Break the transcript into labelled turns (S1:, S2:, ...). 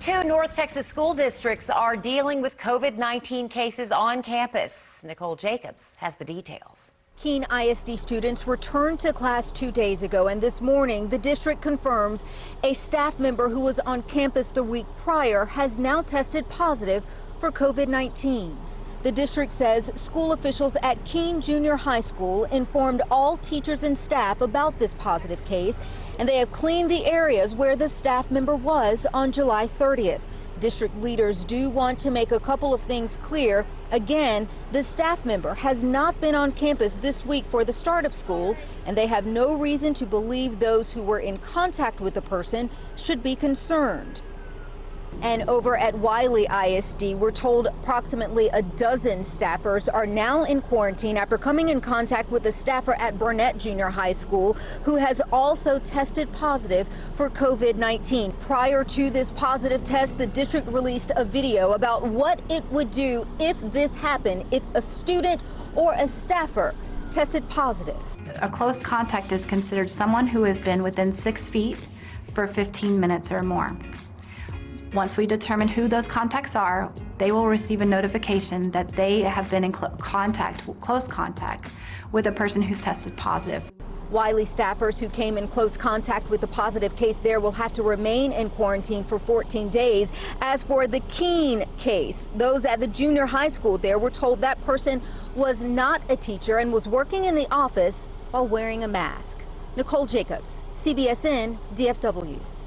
S1: Two North Texas school districts are dealing with COVID-19 cases on campus. Nicole Jacobs has the details.
S2: Keene ISD students returned to class 2 days ago, and this morning the district confirms a staff member who was on campus the week prior has now tested positive for COVID-19. The district says school officials at Keene Junior High School informed all teachers and staff about this positive case, and they have cleaned the areas where the staff member was on July 30th. District leaders do want to make a couple of things clear. Again, the staff member has not been on campus this week for the start of school, and they have no reason to believe those who were in contact with the person should be concerned. And over at Wiley ISD, we're told approximately a dozen staffers are now in quarantine after coming in contact with a staffer at Burnett Junior High School who has also tested positive for COVID-19. Prior to this positive test, the district released a video about what it would do if this happened, if a student or a staffer tested positive.
S3: A close contact is considered someone who has been within 6 feet for 15 minutes or more. Once we determine who those contacts are, they will receive a notification that they have been in close contact with a person who's tested positive.
S2: Wiley staffers who came in close contact with the positive case there will have to remain in quarantine for 14 days. As for the Keene case, those at the junior high school there were told that person was not a teacher and was working in the office while wearing a mask. Nicole Jacobs, CBSN, DFW.